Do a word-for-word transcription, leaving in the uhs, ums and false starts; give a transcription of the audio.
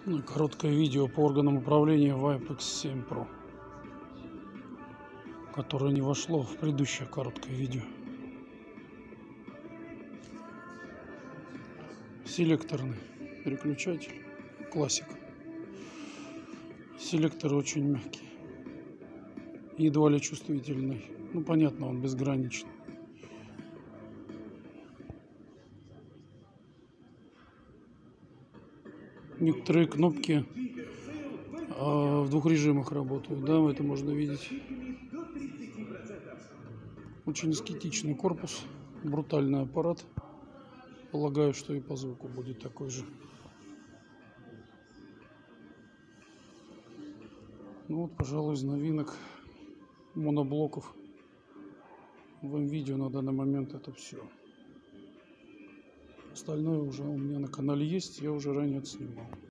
Ну, короткое видео по органам управления Vibe икс семь про, которое не вошло в предыдущее короткое видео. Селекторный переключатель, классика. Селектор очень мягкий, едва ли чувствительный. Ну, понятно, он безграничный. Некоторые кнопки а, в двух режимах работают, да, это можно видеть. Очень эстетичный корпус, брутальный аппарат. Полагаю, что и по звуку будет такой же. Ну вот, пожалуй, из новинок моноблоков в видео на данный момент это все. Остальное уже у меня на канале есть, я уже ранее отснимал.